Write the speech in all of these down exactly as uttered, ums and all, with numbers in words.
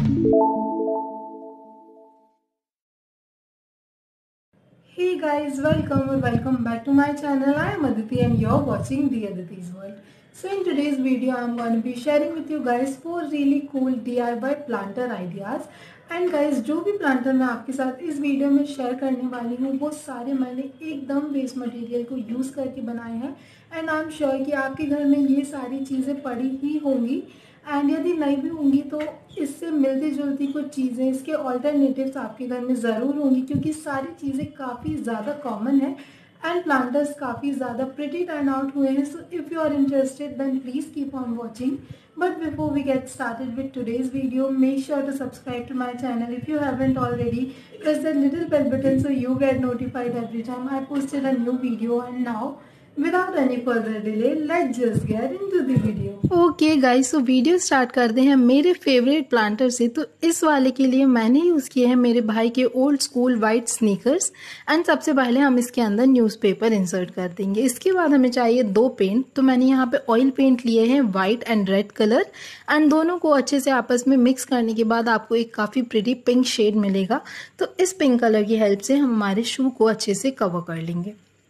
Hey guys, welcome or welcome back to my channel. I am Aditi and you're watching The Aditi's World. So in today's video, I'm going to be sharing with you guys four really cool D I Y planter ideas. And guys जो भी planter मैं आपके साथ इस video में share करने वाली हूँ वो सारे मैंने एकदम वेस्ट मटेरियल को यूज़ करके बनाए हैं। एंड आई एम श्योर कि आपके घर में ये सारी चीज़ें पड़ी ही होंगी एंड यदि नहीं भी होंगी तो इससे मिलती जुलती कुछ चीज़ें, इसके ऑल्टरनेटिव्स आपके घर में ज़रूर होंगी, क्योंकि सारी चीज़ें काफ़ी ज़्यादा कॉमन है एंड प्लांटर्स काफ़ी ज़्यादा प्रिटी टर्न आउट हुए हैं। So if you are interested then please keep on watching. But before we get started with today's video, make sure to subscribe to my channel if you haven't already. Press that little bell button so you get notified every time I posted a new video. And now, without any further delay, let's just get into the video. Okay guys, so video start करते हैं मेरे favourite planter से। तो इस वाले के लिए मैंने यूज़ किए हैं मेरे भाई के old school white sneakers. And सबसे पहले हम इसके अंदर न्यूज़पेपर इंसर्ट कर देंगे। इसके बाद हमें चाहिए दो पेंट। तो मैंने यहाँ पे ऑयल पेंट लिए हैं white and red colour and दोनों को अच्छे से आपस में मिक्स करने के बाद आपको एक काफ़ी प्रिटी पिंक शेड मिलेगा। तो इस पिंक कलर की हेल्प से हम हमारे शू को अच्छे से कवर कर लेंगे।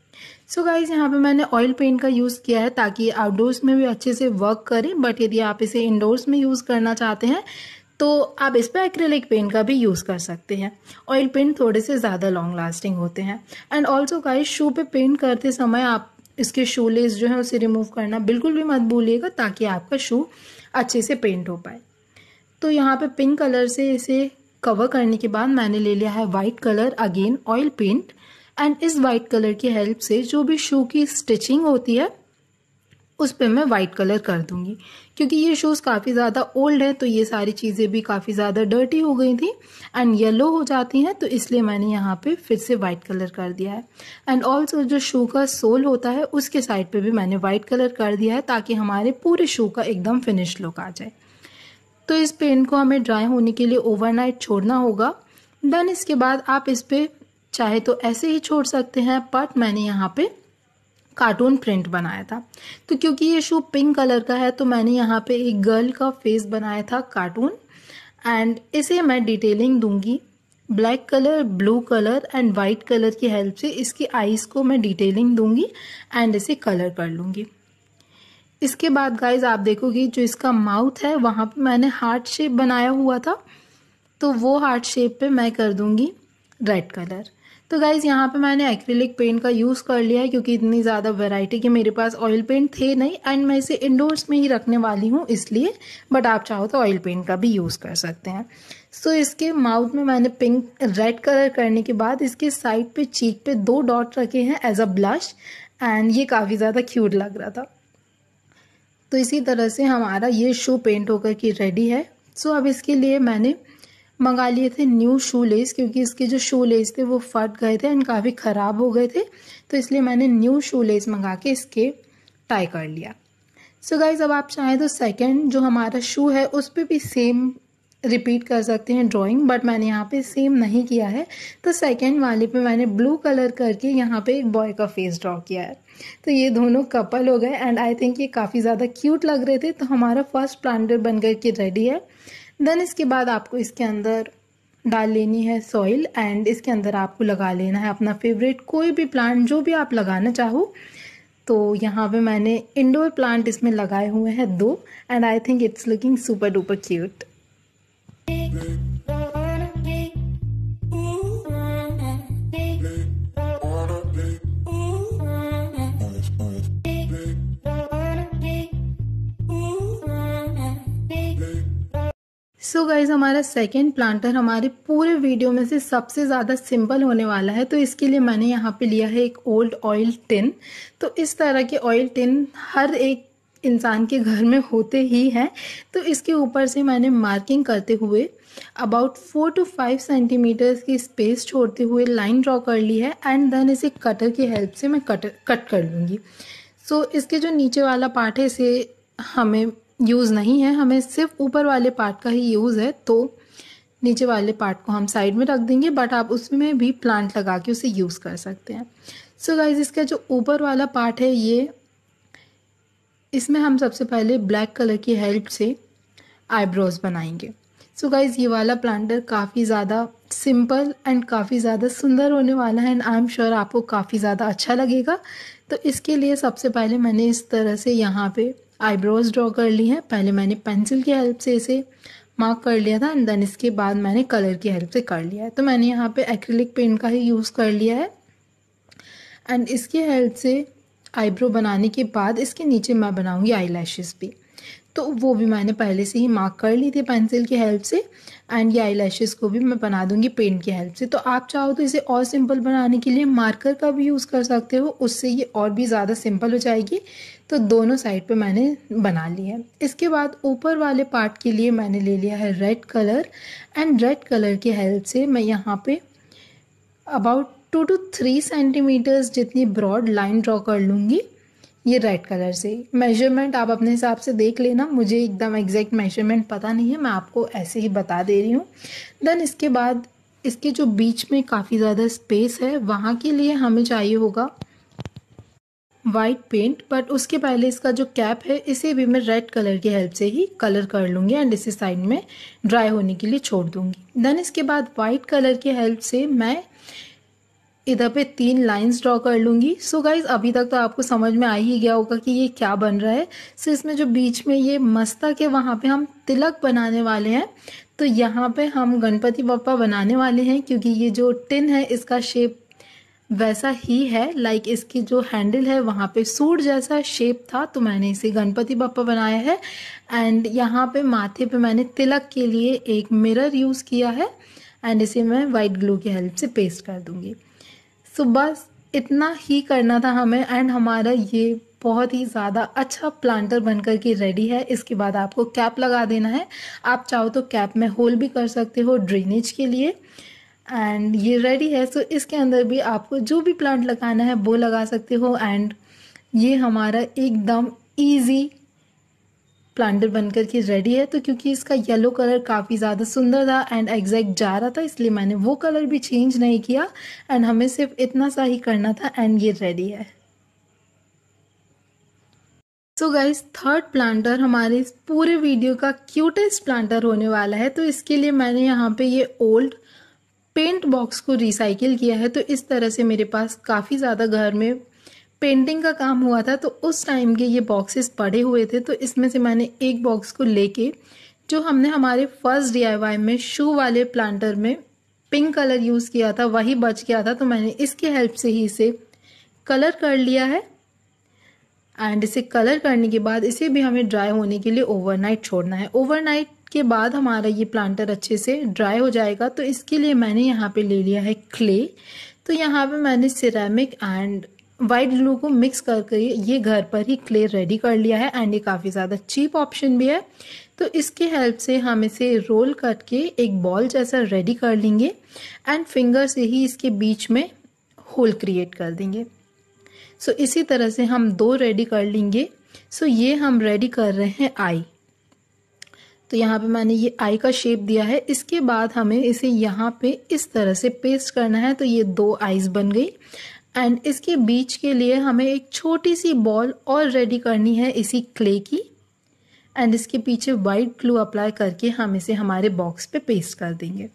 सो so गाइज यहाँ पे मैंने ऑयल पेंट का यूज़ किया है ताकि आउटडोर्स में भी अच्छे से वर्क करे, बट यदि आप इसे इंडोर्स में यूज़ करना चाहते हैं तो आप इस पर एक्रेलिक पेंट का भी यूज़ कर सकते हैं। ऑयल पेंट थोड़े से ज़्यादा लॉन्ग लास्टिंग होते हैं। एंड ऑल्सो गाइज शू पे पेंट करते समय आप इसके शू लेस जो है उसे रिमूव करना बिल्कुल भी मत भूलिएगा ताकि आपका शू अच्छे से पेंट हो पाए। तो यहाँ पे पिंक कलर से इसे कवर करने के बाद मैंने ले लिया है white colour, again oil paint. And इस वाइट कलर की हेल्प से जो भी शू की स्टिचिंग होती है उस पे मैं वाइट कलर कर दूंगी, क्योंकि ये शूज़ काफ़ी ज़्यादा ओल्ड है तो ये सारी चीज़ें भी काफ़ी ज़्यादा डर्टी हो गई थी एंड येलो हो जाती हैं, तो इसलिए मैंने यहाँ पे फिर से वाइट कलर कर दिया है। एंड ऑल्सो जो शू का सोल होता है उसके साइड पे भी मैंने वाइट कलर कर दिया है ताकि हमारे पूरे शू का एकदम फिनिश लुक आ जाए। तो इस पेंट को हमें ड्राई होने के लिए ओवरनाइट छोड़ना होगा। देन इसके बाद आप इस पर चाहे तो ऐसे ही छोड़ सकते हैं, बट मैंने यहाँ पे कार्टून प्रिंट बनाया था। तो क्योंकि ये शू पिंक कलर का है तो मैंने यहाँ पे एक गर्ल का फेस बनाया था कार्टून एंड इसे मैं डिटेलिंग दूंगी black colour, blue colour and white colour की हेल्प से। इसकी आईज को मैं डिटेलिंग दूंगी एंड इसे कलर कर लूँगी। इसके बाद गाइज आप देखोगे जो इसका माउथ है वहाँ पे मैंने हार्ट शेप बनाया हुआ था, तो वो हार्ट शेप पे मैं कर दूंगी रेड कलर। तो गाइज यहाँ पे मैंने एक्रिलिक पेंट का यूज़ कर लिया है क्योंकि इतनी ज़्यादा वैरायटी के मेरे पास ऑयल पेंट थे नहीं एंड मैं इसे इंडोर्स में ही रखने वाली हूँ इसलिए, बट आप चाहो तो ऑयल पेंट का भी यूज़ कर सकते हैं। सो so, इसके माउथ में मैंने पिंक रेड कलर करने के बाद इसके साइड पे चीक पे दो डॉट रखे हैं एज अ ब्लश एंड ये काफ़ी ज़्यादा क्यूट लग रहा था। तो इसी तरह से हमारा ये शू पेंट होकर के रेडी है। सो so, अब इसके लिए मैंने मंगा लिए थे न्यू शू लेस, क्योंकि इसके जो शू लेस थे वो फट गए थे एंड काफ़ी ख़राब हो गए थे, तो इसलिए मैंने न्यू शू लेस मंगा के इसके टाई कर लिया। सो so गाइज अब आप चाहें तो सेकंड जो हमारा शू है उस पर भी सेम रिपीट कर सकते हैं ड्राइंग, बट मैंने यहाँ पे सेम नहीं किया है। तो सेकंड वाले पे मैंने ब्लू कलर करके यहाँ पे एक बॉय का फेस ड्रॉ किया है। तो ये दोनों कपल हो गए एंड आई थिंक ये काफ़ी ज़्यादा क्यूट लग रहे थे। तो हमारा फर्स्ट प्लांटर बन कर के रेडी है। देन इसके बाद आपको इसके अंदर डाल लेनी है सॉइल एंड इसके अंदर आपको लगा लेना है अपना फेवरेट कोई भी प्लांट जो भी आप लगाना चाहो। तो यहाँ पे मैंने इंडोर प्लांट इसमें लगाए हुए हैं दो and I think it's looking super duper cute. So so guys हमारा सेकेंड प्लांटर हमारे पूरे वीडियो में से सबसे ज़्यादा सिंपल होने वाला है। तो इसके लिए मैंने यहाँ पे लिया है एक ओल्ड ऑयल टिन। तो इस तरह के ऑयल टिन हर एक इंसान के घर में होते ही हैं। तो इसके ऊपर से मैंने मार्किंग करते हुए about four two five centimetres की स्पेस छोड़ते हुए लाइन ड्रॉ कर ली है एंड देन इसे कटर की हेल्प से मैं कट कट कर लूँगी। सो so, इसके जो नीचे वाला पार्ट है इसे हमें यूज़ नहीं है, हमें सिर्फ ऊपर वाले पार्ट का ही यूज़ है। तो नीचे वाले पार्ट को हम साइड में रख देंगे, बट आप उसमें भी प्लांट लगा के उसे यूज़ कर सकते हैं। सो so गाइज इसका जो ऊपर वाला पार्ट है ये इसमें हम सबसे पहले ब्लैक कलर की हेल्प से आईब्रोज बनाएंगे। सो गाइज़ ये वाला प्लांटर काफ़ी ज़्यादा सिंपल एंड काफ़ी ज़्यादा सुंदर होने वाला है एंड आई एम श्योर आपको काफ़ी ज़्यादा अच्छा लगेगा। तो इसके लिए सबसे पहले मैंने इस तरह से यहाँ पे आईब्रोज ड्रॉ कर ली हैं। पहले मैंने पेंसिल की हेल्प से इसे मार्क कर लिया था एंड देन इसके बाद मैंने कलर की हेल्प से कर लिया है। तो मैंने यहाँ पे एक्रिलिक पेंट का ही यूज़ कर लिया है एंड इसकी हेल्प से आईब्रो बनाने के बाद इसके नीचे मैं बनाऊँगी आई लैशेज़ भी। तो वो भी मैंने पहले से ही मार्क कर ली थी पेंसिल की हेल्प से एंड ये आई लैशेज़ को भी मैं बना दूंगी पेंट की हेल्प से। तो आप चाहो तो इसे और सिंपल बनाने के लिए मार्कर का भी यूज़ कर सकते हो, उससे ये और भी ज़्यादा सिंपल हो जाएगी। तो दोनों साइड पे मैंने बना लिया है। इसके बाद ऊपर वाले पार्ट के लिए मैंने ले लिया है red colour and red colour की हेल्प से मैं यहाँ पे about two two three centimetres जितनी ब्रॉड लाइन ड्रॉ कर लूँगी ये रेड कलर से। मेजरमेंट आप अपने हिसाब से देख लेना, मुझे एकदम एग्जैक्ट मेजरमेंट पता नहीं है, मैं आपको ऐसे ही बता दे रही हूँ। देन इसके बाद इसके जो बीच में काफ़ी ज़्यादा स्पेस है वहाँ के लिए हमें चाहिए होगा वाइट पेंट, बट उसके पहले इसका जो कैप है इसे भी मैं रेड कलर की हेल्प से ही कलर कर लूँगी एंड इसे साइड में ड्राई होने के लिए छोड़ दूँगी। देन इसके बाद वाइट कलर की हेल्प से मैं इधर पे तीन लाइंस ड्रॉ कर लूँगी। सो गाइज अभी तक तो आपको समझ में आ ही गया होगा कि ये क्या बन रहा है। सो so, इसमें जो बीच में ये मस्तक है वहाँ पे हम तिलक बनाने वाले हैं। तो यहाँ पे हम गणपति बप्पा बनाने वाले हैं क्योंकि ये जो टिन है इसका शेप वैसा ही है, लाइक इसकी जो हैंडल है वहाँ पे सूट जैसा शेप था, तो मैंने इसे गणपति बप्पा बनाया है। एंड यहाँ पे माथे पे मैंने तिलक के लिए एक मिरर यूज़ किया है एंड इसे मैं वाइट ग्लू की हेल्प से पेस्ट कर दूँगी। सो so, बस इतना ही करना था हमें एंड हमारा ये बहुत ही ज़्यादा अच्छा प्लांटर बनकर के रेडी है। इसके बाद आपको कैप लगा देना है। आप चाहो तो कैप में होल भी कर सकते हो ड्रेनेज के लिए एंड ये रेडी है। सो so, इसके अंदर भी आपको जो भी प्लांट लगाना है वो लगा सकते हो एंड ये हमारा एकदम ईजी प्लांटर बनकर के रेडी है। तो क्योंकि इसका येलो कलर काफ़ी ज़्यादा सुंदर था एंड एग्जैक्ट जा रहा था इसलिए मैंने वो कलर भी चेंज नहीं किया एंड हमें सिर्फ इतना सा ही करना था एंड ये रेडी है। सो गाइस थर्ड प्लांटर हमारे इस पूरे वीडियो का क्यूटेस्ट प्लांटर होने वाला है। तो इसके लिए मैंने यहाँ पे ये ओल्ड पेंट बॉक्स को रिसाइकिल किया है। तो इस तरह से मेरे पास काफ़ी ज़्यादा घर में पेंटिंग का काम हुआ था तो उस टाइम के ये बॉक्सेस पड़े हुए थे। तो इसमें से मैंने एक बॉक्स को लेके जो हमने हमारे फर्स्ट डीआईवाई में शू वाले प्लांटर में पिंक कलर यूज़ किया था वही बच गया था, तो मैंने इसकी हेल्प से ही इसे कलर कर लिया है एंड इसे कलर करने के बाद इसे भी हमें ड्राई होने के लिए ओवरनाइट छोड़ना है। ओवरनाइट के बाद हमारा ये प्लांटर अच्छे से ड्राई हो जाएगा। तो इसके लिए मैंने यहाँ पे ले लिया है क्ले। तो यहाँ पे मैंने सिरेमिक एंड वाइट ग्लू को मिक्स करके ये घर पर ही क्ले रेडी कर लिया है एंड ये काफ़ी ज़्यादा चीप ऑप्शन भी है। तो इसके हेल्प से हम इसे रोल करके एक बॉल जैसा रेडी कर लेंगे एंड फिंगर से ही इसके बीच में होल क्रिएट कर देंगे। सो so, इसी तरह से हम दो रेडी कर लेंगे। सो so, ये हम रेडी कर रहे हैं आई। तो यहाँ पे मैंने ये आई का शेप दिया है। इसके बाद हमें इसे यहाँ पे इस तरह से पेस्ट करना है। तो ये दो आईज बन गई एंड इसके बीच के लिए हमें एक छोटी सी बॉल और रेडी करनी है इसी क्ले की एंड इसके पीछे वाइट ग्लू अप्लाई करके हम इसे हमारे बॉक्स पे पेस्ट कर देंगे।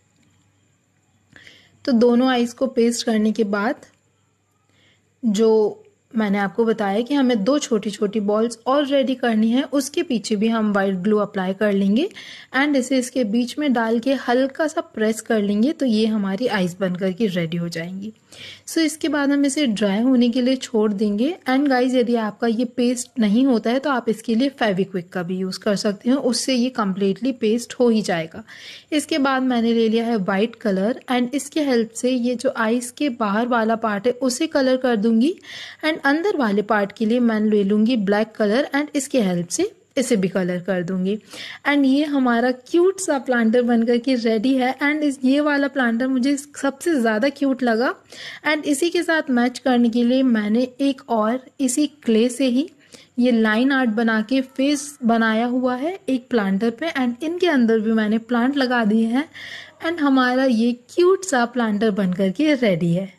तो दोनों आईज को पेस्ट करने के बाद जो मैंने आपको बताया कि हमें दो छोटी छोटी बॉल्स और रेडी करनी है, उसके पीछे भी हम वाइट ग्लू अप्लाई कर लेंगे एंड इसे इसके बीच में डाल के हल्का सा प्रेस कर लेंगे। तो ये हमारी आइस बनकर के रेडी हो जाएंगी। सो so, इसके बाद हम इसे ड्राई होने के लिए छोड़ देंगे एंड गाइज यदि आपका ये पेस्ट नहीं होता है तो आप इसके लिए फेविक्विक का भी यूज़ कर सकते हो, उससे ये कम्प्लीटली पेस्ट हो ही जाएगा। इसके बाद मैंने ले लिया है वाइट कलर एंड इसके हेल्प से ये जो आइस के बाहर वाला पार्ट है उसे कलर कर दूंगी एंड अंदर वाले पार्ट के लिए मैं ले लूंगी ब्लैक कलर एंड इसके हेल्प से इसे भी कलर कर दूंगी एंड ये हमारा क्यूट सा प्लांटर बनकर के रेडी है। एंड इस ये वाला प्लांटर मुझे सबसे ज़्यादा क्यूट लगा एंड इसी के साथ मैच करने के लिए मैंने एक और इसी क्ले से ही ये लाइन आर्ट बना के फेस बनाया हुआ है एक प्लांटर पे एंड इनके अंदर भी मैंने प्लांट लगा दिए हैं एंड हमारा ये क्यूट सा प्लांटर बनकर के रेडी है।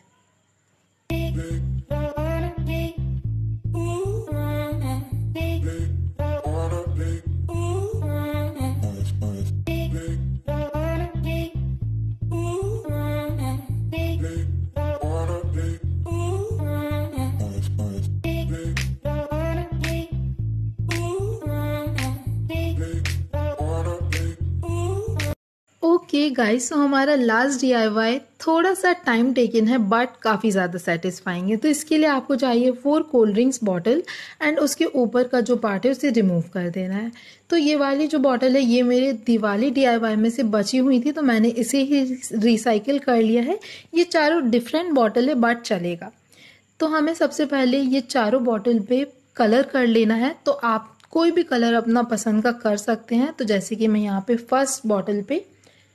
ओके गाइस, तो हमारा लास्ट डीआईवाई थोड़ा सा टाइम टेकन है बट काफ़ी ज़्यादा सेटिस्फाइंग है। तो इसके लिए आपको चाहिए four cold drinks bottle and उसके ऊपर का जो पार्ट है उसे रिमूव कर देना है। तो ये वाली जो बॉटल है ये मेरे दिवाली डीआईवाई में से बची हुई थी, तो मैंने इसे ही रिसाइकिल कर लिया है। ये चारों डिफरेंट बॉटल है बट चलेगा। तो हमें सबसे पहले ये चारों बॉटल पे कलर कर लेना है। तो आप कोई भी कलर अपना पसंद का कर सकते हैं। तो जैसे कि मैं यहाँ पे फर्स्ट बॉटल पे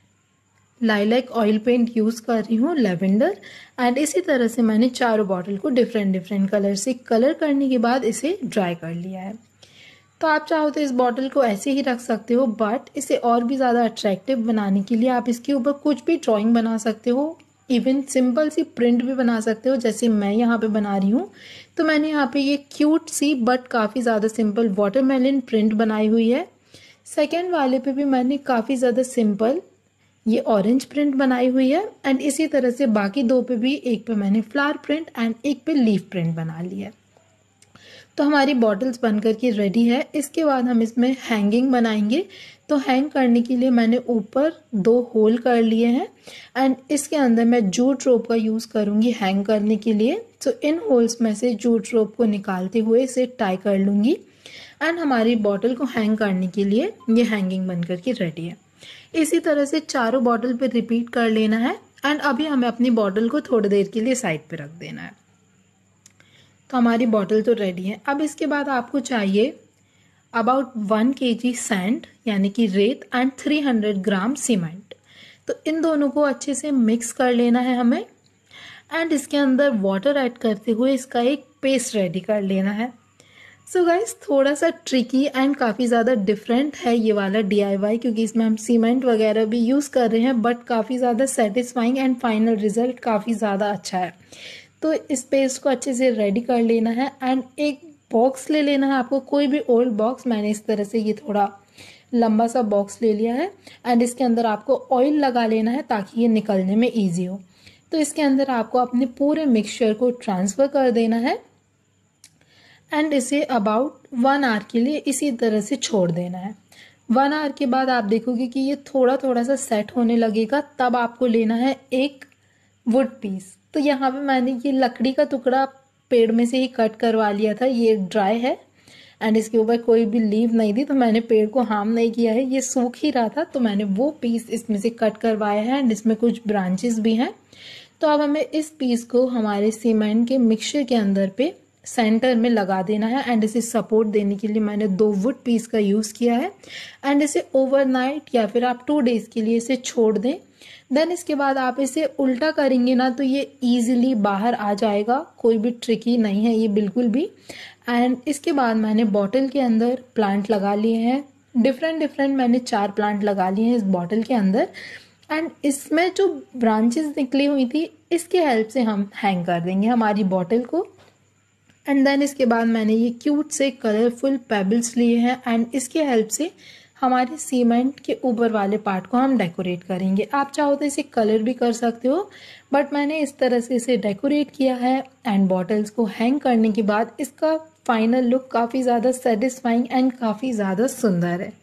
लाइलैक ऑयल पेंट यूज़ कर रही हूँ, लेवेंडर। एंड इसी तरह से मैंने चारों बॉटल को डिफरेंट डिफरेंट कलर से कलर करने के बाद इसे ड्राई कर लिया है। तो आप चाहो तो इस बॉटल को ऐसे ही रख सकते हो, बट इसे और भी ज़्यादा अट्रैक्टिव बनाने के लिए आप इसके ऊपर कुछ भी ड्राइंग बना सकते हो। इवन सिंपल सी प्रिंट भी बना सकते हो, जैसे मैं यहाँ पे बना रही हूँ। तो मैंने यहाँ पे ये क्यूट सी बट काफ़ी ज़्यादा सिंपल वाटरमेलन प्रिंट बनाई हुई है। सेकेंड वाले पे भी मैंने काफ़ी ज़्यादा सिंपल ये ऑरेंज प्रिंट बनाई हुई है। एंड इसी तरह से बाकी दो पे भी, एक पे मैंने फ्लावर प्रिंट एंड एक पे लीफ प्रिंट बना लिया है। तो हमारी बॉटल्स बनकर के रेडी है। इसके बाद हम इसमें हैंगिंग बनाएंगे। तो हैंग करने के लिए मैंने ऊपर दो होल कर लिए हैं एंड इसके अंदर मैं जूट रोप का यूज़ करूँगी हैंग करने के लिए। तो इन होल्स में से जूट रोप को निकालते हुए इसे टाई कर लूँगी एंड हमारी बॉटल को हैंग करने के लिए ये हैंगिंग बनकर के रेडी है। इसी तरह से चारों बॉटल पे रिपीट कर लेना है एंड अभी हमें अपनी बॉटल को थोड़ी देर के लिए साइड पे रख देना है। तो हमारी बॉटल तो रेडी है। अब इसके बाद आपको चाहिए अबाउट वन के जी सैंड यानी कि रेत and three hundred gram cement. तो इन दोनों को अच्छे से मिक्स कर लेना है हमें एंड इसके अंदर वाटर ऐड करते हुए इसका एक पेस्ट रेडी कर लेना है। सो गाइस, थोड़ा सा ट्रिकी एंड काफ़ी ज़्यादा डिफरेंट है ये वाला डीआईवाई, क्योंकि इसमें हम सीमेंट वगैरह भी यूज़ कर रहे हैं, बट काफ़ी ज़्यादा सेटिस्फाइंग एंड फाइनल रिजल्ट काफ़ी ज़्यादा अच्छा है। तो इस पेस्ट को अच्छे से रेडी कर लेना है एंड एक बॉक्स ले लेना है आपको, कोई भी ओल्ड बॉक्स। मैंने इस तरह से ये थोड़ा लंबा सा बॉक्स ले लिया है एंड इसके अंदर आपको ऑयल लगा लेना है ताकि ये निकलने में ईजी हो। तो इसके अंदर आपको अपने पूरे मिक्सचर को ट्रांसफ़र कर देना है एंड इसे अबाउट वन आवर के लिए इसी तरह से छोड़ देना है। वन आवर के बाद आप देखोगे कि ये थोड़ा थोड़ा सा सेट होने लगेगा, तब आपको लेना है एक वुड पीस। तो यहाँ पे मैंने ये लकड़ी का टुकड़ा पेड़ में से ही कट करवा लिया था, ये ड्राई है एंड इसके ऊपर कोई भी लीव नहीं थी, तो मैंने पेड़ को हार्म नहीं किया है, ये सूख ही रहा था, तो मैंने वो पीस इसमें से कट करवाया है एंड इसमें कुछ ब्रांचेस भी हैं। तो अब हमें इस पीस को हमारे सीमेंट के मिक्सचर के अंदर पे सेंटर में लगा देना है एंड इसे सपोर्ट देने के लिए मैंने दो वुड पीस का यूज़ किया है एंड इसे ओवरनाइट या फिर आप टू डेज के लिए इसे छोड़ दें। देन इसके बाद आप इसे उल्टा करेंगे ना तो ये इजीली बाहर आ जाएगा, कोई भी ट्रिकी नहीं है ये बिल्कुल भी। एंड इसके बाद मैंने बॉटल के अंदर प्लांट लगा लिए हैं, डिफरेंट डिफरेंट मैंने चार प्लांट लगा लिए हैं इस बॉटल के अंदर एंड इसमें जो ब्रांचेस निकली हुई थी इसके हेल्प से हम हैंग कर देंगे हमारी बॉटल को। एंड देन इसके बाद मैंने ये क्यूट से कलरफुल पेबल्स लिए हैं एंड इसके हेल्प से हमारे सीमेंट के ऊपर वाले पार्ट को हम डेकोरेट करेंगे। आप चाहो तो इसे कलर भी कर सकते हो, बट मैंने इस तरह से इसे डेकोरेट किया है एंड बॉटल्स को हैंग करने के बाद इसका फाइनल लुक काफ़ी ज़्यादा सेटिस्फाइंग एंड काफ़ी ज़्यादा सुंदर है।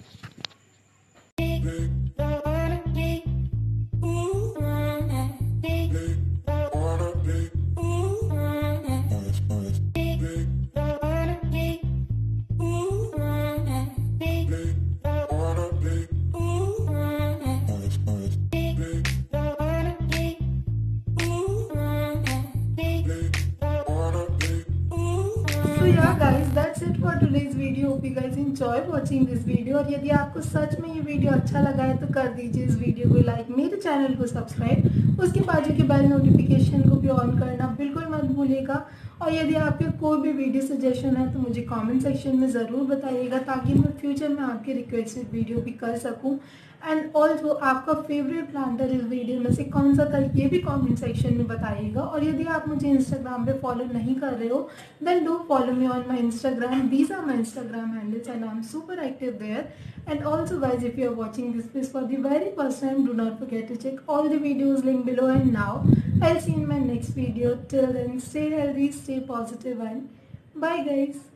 So yeah guys, that's it for today's video. Hope you guys enjoy watching this video. और यदि आपको सच में ये वीडियो अच्छा लगा है तो कर दीजिए इस वीडियो को लाइक, मेरे चैनल को सब्सक्राइब, उसके बाजू के बेल नोटिफिकेशन को भी ऑन करना बिल्कुल मत भूलिएगा। और यदि आपके कोई भी वीडियो सजेशन है तो मुझे कमेंट सेक्शन में ज़रूर बताइएगा ताकि मैं फ्यूचर में आपके रिक्वेस्टेड वीडियो भी कर सकूं। एंड ऑल्सो आपका फेवरेट प्लांटर इस वीडियो में से कौन सा था ये भी कमेंट सेक्शन में बताइएगा। और यदि आप मुझे इंस्टाग्राम पे फॉलो नहीं कर रहे हो then do follow me on my Instagram, these are my Instagram handles and I am super active there. And also guys, if you are watching this place for the very first time, do not forget to check all the videos linked below. And now I'll see you in my next video. Till then, stay healthy, stay positive, and bye guys.